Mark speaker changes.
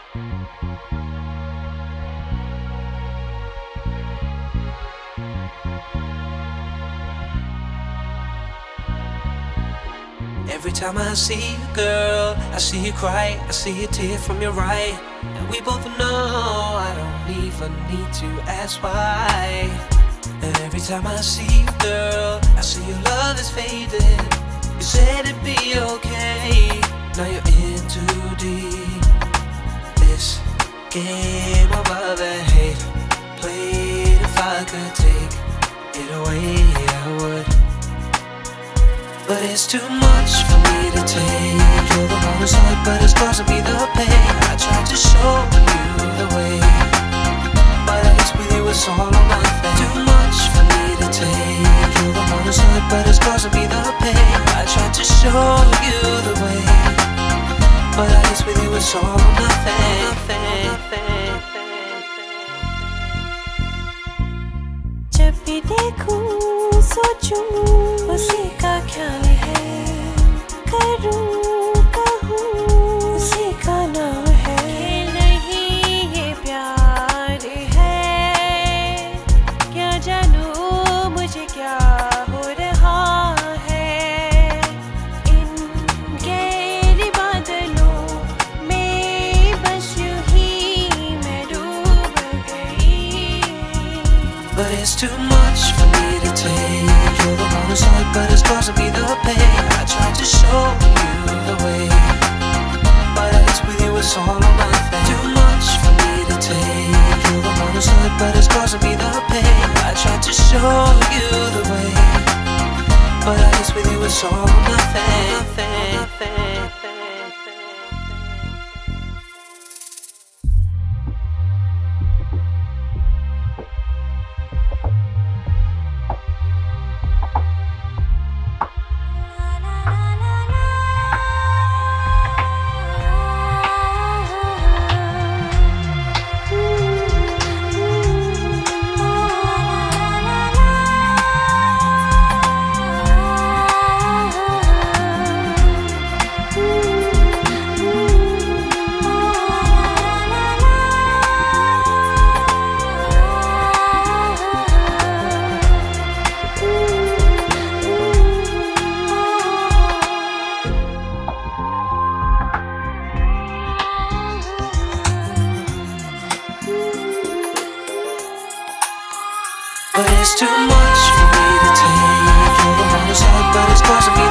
Speaker 1: Every time I see you, girl, I see you cry, I see a tear from your eye. And we both know I don't even need to ask why. And every time I see you, girl, I see your love is fading. You said it'd be okay, now you're in too deep. This game of love and hate, played if I could take it away, I would. But it's too much for me to take. You're the one who's hurt, but it's causing me the pain. I tried to show you the way, but I guess with you it's all or nothing. Too much for me to take. You're the one who's hurt, but it's causing me the pain. I tried to show you the way, but I guess with you it's all or nothing.
Speaker 2: जब भी देखूं सोचूं उसी का ख्याल है, करूं कहूं उसी का नाम है। नहीं ये प्यार है, क्या जानूं मुझे क्या हो रहा है। इन गहरे बादलों में बस यूं ही मैं डूब गई।
Speaker 1: But it's too much for me to take. You're the one who's hurt, but it's causing me the pain. I tried to show you the way, but I guess with you it's all or nothing. Too much for me to take. You're the one who's hurt, but it's causing me the pain. I tried to show you the way, but I guess with you it's all or nothing. But it's too much for me to take. You're the one who's hurt, but it's causing me